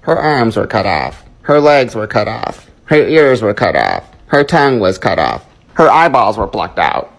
Her arms were cut off. Her legs were cut off. Her ears were cut off. Her tongue was cut off. Her eyeballs were plucked out.